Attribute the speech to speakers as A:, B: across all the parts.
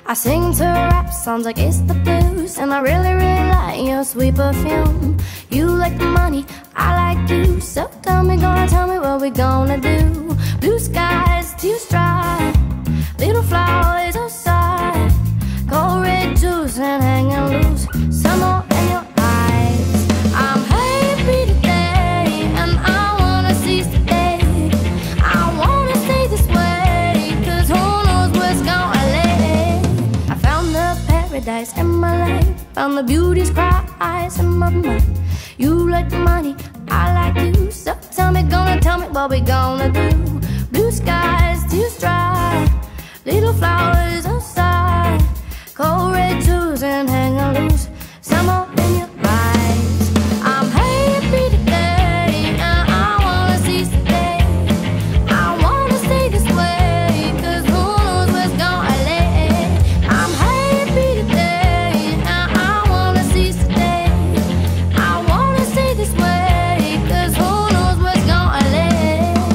A: I sing to rap songs like it's the blues, and I really, really like your sweet perfume. You like the money, I like you, so tell me what we gonna do. Blue skies, tears dry, little flowers outside, cold red juice and hanging loose, summer in your eyes. I'm happy today, and I wanna seize the day. I wanna stay this way, 'cause who knows what's gonna lay. I found the paradise in my life, found the beauty's cries in my mind. You like the money, I like you, so tell me what we gonna do. Blue skies, tears dry, little flowers outside, cold red juice and hanging loose, summer in your eyes. I'm happy today, and I wanna seize the day. I wanna stay this way, 'cause who knows what's gonna lay. I'm happy today, and I wanna seize the day. I wanna stay this way, 'cause who knows what's gonna lay.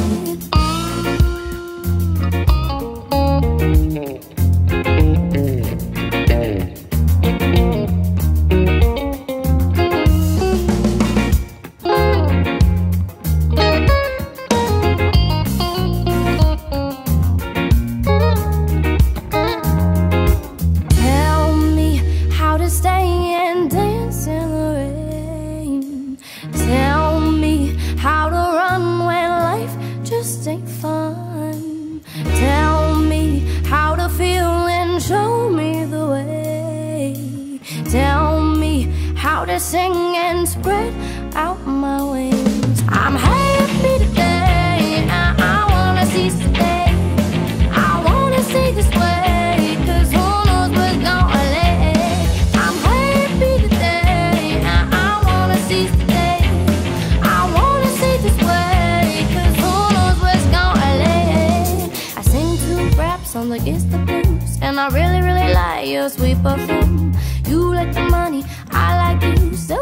A: Tell me how to stay and dance in the rain. Tell me how to run when life just ain't fun. Tell me how to feel and show me the way. Tell me how to sing and spread out my wings. I'm happy today, and I wanna seize the day. I wanna stay this way, 'cause who knows what's gonna lay. I'm happy today, and I wanna seize the day. I wanna stay this way, 'cause who knows what's gonna lay. I sing two rap songs like it's the blues, and I really, really like your sweet perfume. You like the money, I like you, so